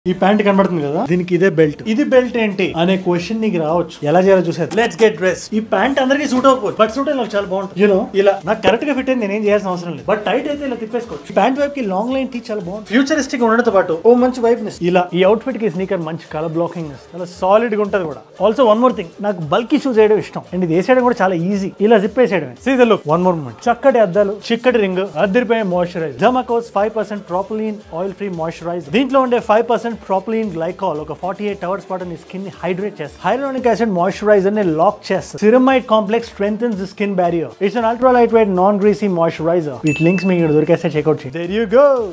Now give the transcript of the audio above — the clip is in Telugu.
ఈ ప్యాంట్ కనబడుతుంది కదా, దీనికి ఇదే బెల్ట్. ఇది బెల్ట్ ఏంటి అనే క్వశ్చన్ నీకు రావచ్చు. ఎలా చేయాలో చూసేది. Let's get dress. ఈ ప్యాంట్ అందరికి సూట్ అవ్వకపోవచ్చు, బట్ సూట్ అయితే చాలా బాగుంటుంది. యూనో ఇలా నాకు కరెక్ట్ గా ఫిట్ అయింది, నేనేం చేయాల్సిన అవసరం లేదు. బట్ టైట్ అయితే ఇలా తిప్పేసుకోవచ్చు. ప్యాంట్ వైపు కి లాంగ్ లైన్ టీ చాలా బాగుంది. ఫ్యూచరిస్టిక్ ఉండడంతో పాటు ఓ మంచి వైబ్నెస్. ఇలా ఈ అవుట్ ఫిట్ కి స్నీకర్ మంచి కలర్ బ్లాకింగ్ చాలా సాలిడ్ గా ఉంటది కూడా. ఆల్సో వన్ మోర్ థింగ్, నాకు బల్కీ షూస్ వేయడం ఇష్టం అండ్ ఇది వేసేయడం కూడా చాలా ఈజీ. ఇలా జిప్ వేసేయడం. Season look. One more moment. చక్కటి అద్దాలు, చిక్కటి రింగ్, అద్దరిపోయే మాయిశ్చరైజర్. డర్మాకోస్ 5% ప్రాపిలీన్ ఆయిల్ ఫ్రీ మాయిశ్చరైజర్. దీంట్లో ఉండే 5% ప్రాపిలీన్ గ్లైకాల్ ఒక 48 hours పాటు నీ స్కిన్ ని హైడ్రేట్ చేస్తుంది. హైలోనిక్ యాసిడ్ మాయిశ్చరైజర్ ని లాక్ చేస్తుంది. Ceramide complex strengthens the skin barrier. It's an ultra light weight non greasy moisturiser. వీటి లింక్స్ మీకు దొరికేస్తే చెక్అౌట్ చేయండి. There you go.